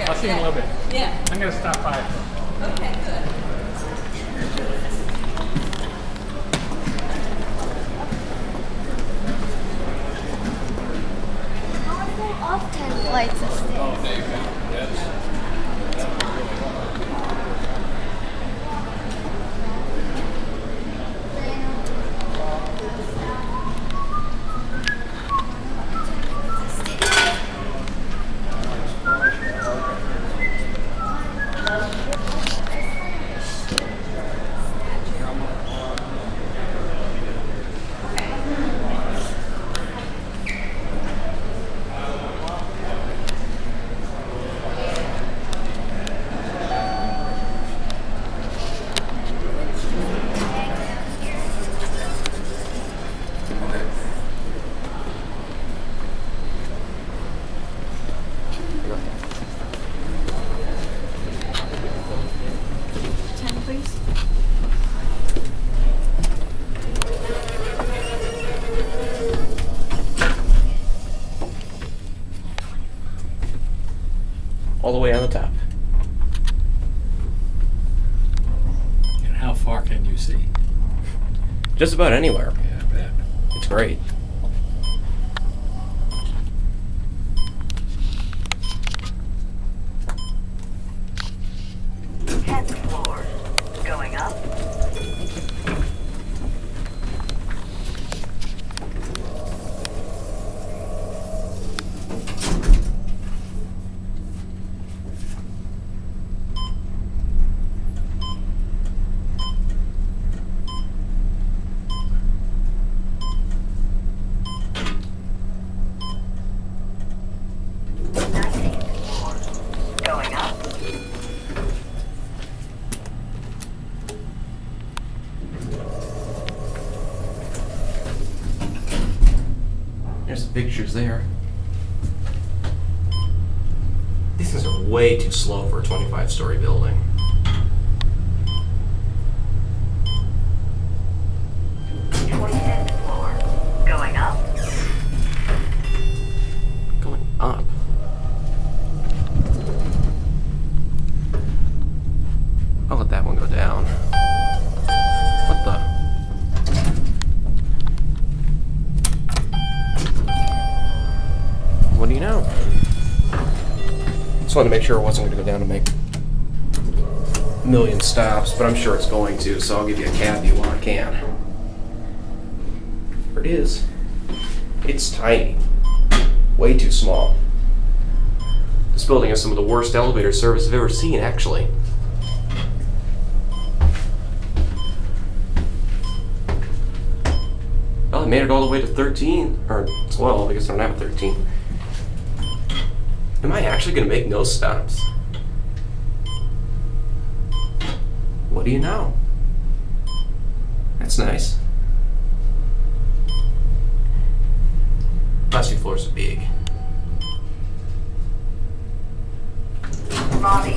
I'll see you in a little bit. Yeah. I'm gonna stop by. Okay, good. I want to go up 10 flights of stairs. All the way on the top. And how far can you see? Just about anywhere. Yeah, I bet. It's great. Going up. Going up. There's the pictures there. These things are way too slow for a 25-story building. Going up. Going up. I'll let that one go down. What the? What do you know? Just wanted to make sure it wasn't going to go down to make a million stops, but I'm sure it's going to, so I'll give you a cab view while I can. There it is. It's tiny. Way too small. This building has some of the worst elevator service I've ever seen, actually. Well, I made it all the way to 13, or 12, I guess I don't have a 13. Am I actually going to make no stops? What do you know? That's nice. Last few floors are big. Lobby.